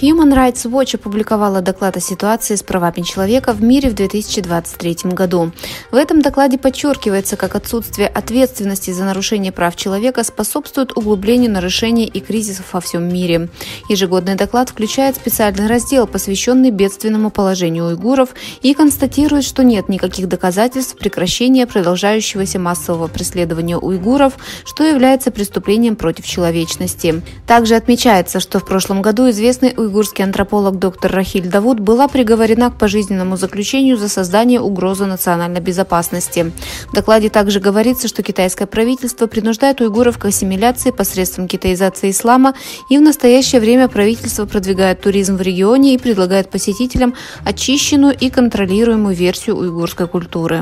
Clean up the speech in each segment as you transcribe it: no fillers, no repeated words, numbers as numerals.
Human Rights Watch опубликовала доклад о ситуации с правами человека в мире в 2023 году. В этом докладе подчеркивается, как отсутствие ответственности за нарушение прав человека способствует углублению нарушений и кризисов во всем мире. Ежегодный доклад включает специальный раздел, посвященный бедственному положению уйгуров, и констатирует, что нет никаких доказательств прекращения продолжающегося массового преследования уйгуров, что является преступлением против человечности. Также отмечается, что в прошлом году известный уйгурский антрополог доктор Рахиль Давуд была приговорена к пожизненному заключению за создание угрозы национальной безопасности. В докладе также говорится, что китайское правительство принуждает уйгуров к ассимиляции посредством китаизации ислама, и в настоящее время правительство продвигает туризм в регионе и предлагает посетителям очищенную и контролируемую версию уйгурской культуры.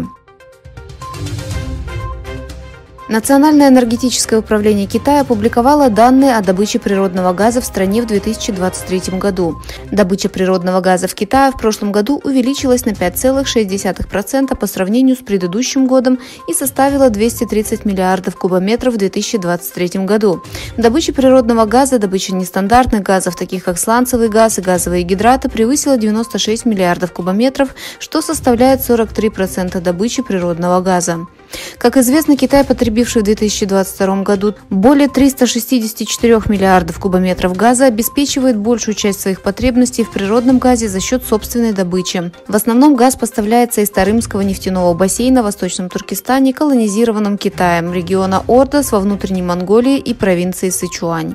Национальное энергетическое управление Китая опубликовало данные о добыче природного газа в стране в 2023 году. Добыча природного газа в Китае в прошлом году увеличилась на 5,6% по сравнению с предыдущим годом и составила 230 миллиардов кубометров в 2023 году. В добыче природного газа добыча нестандартных газов, таких как сланцевый газ и газовые гидраты, превысила 96 миллиардов кубометров, что составляет 43% добычи природного газа. Как известно, Китай, потребивший в 2022 году более 364 миллиардов кубометров газа, обеспечивает большую часть своих потребностей в природном газе за счет собственной добычи. В основном газ поставляется из Тарымского нефтяного бассейна в Восточном Туркестане, колонизированном Китаем, региона Ордос во внутренней Монголии и провинции Сычуань.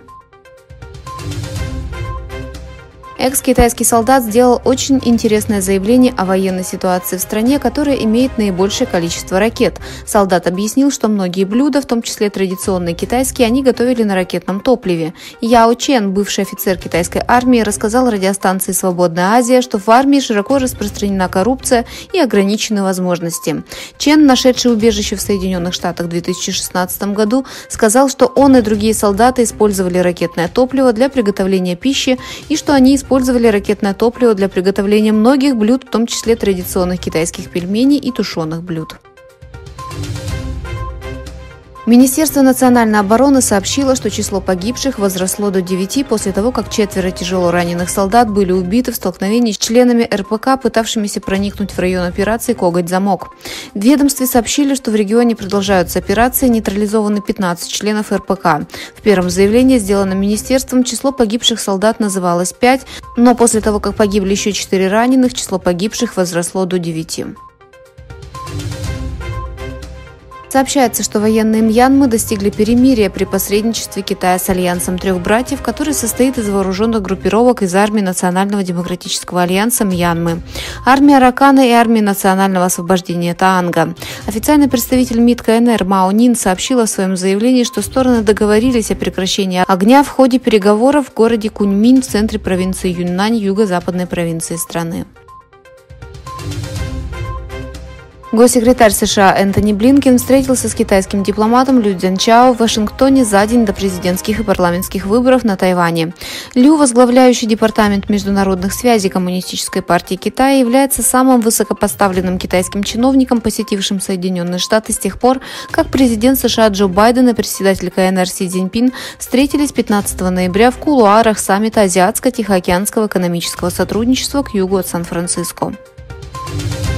Экс-китайский солдат сделал очень интересное заявление о военной ситуации в стране, которая имеет наибольшее количество ракет. Солдат объяснил, что многие блюда, в том числе традиционные китайские, они готовили на ракетном топливе. Яо Чен, бывший офицер китайской армии, рассказал радиостанции «Свободная Азия», что в армии широко распространена коррупция и ограничены возможности. Чен, нашедший убежище в Соединенных Штатах в 2016 году, сказал, что он и другие солдаты использовали ракетное топливо для приготовления пищи и что они использовали ракетное топливо для приготовления многих блюд, в том числе традиционных китайских пельменей и тушеных блюд. Министерство национальной обороны сообщило, что число погибших возросло до 9 после того, как 4 тяжело раненых солдат были убиты в столкновении с членами РПК, пытавшимися проникнуть в район операции «Коготь-замок». В ведомстве сообщили, что в регионе продолжаются операции, нейтрализованы 15 членов РПК. В первом заявлении, сделанном министерством, число погибших солдат называлось 5, но после того, как погибли еще 4 раненых, число погибших возросло до 9. Сообщается, что военные Мьянмы достигли перемирия при посредничестве Китая с Альянсом трех братьев, который состоит из вооруженных группировок из армии Национального демократического альянса Мьянмы, армии Аракана и армии национального освобождения Таанга. Официальный представитель МИД КНР Мао Нин сообщила в своем заявлении, что стороны договорились о прекращении огня в ходе переговоров в городе Куньмин в центре провинции Юньнань, юго-западной провинции страны. Госсекретарь США Энтони Блинкен встретился с китайским дипломатом Лю Цзянчао в Вашингтоне за день до президентских и парламентских выборов на Тайване. Лю, возглавляющий департамент международных связей Коммунистической партии Китая, является самым высокопоставленным китайским чиновником, посетившим Соединенные Штаты с тех пор, как президент США Джо Байден и председатель КНР Си Цзиньпин встретились 15 ноября в кулуарах саммита Азиатско-Тихоокеанского экономического сотрудничества к югу от Сан-Франциско.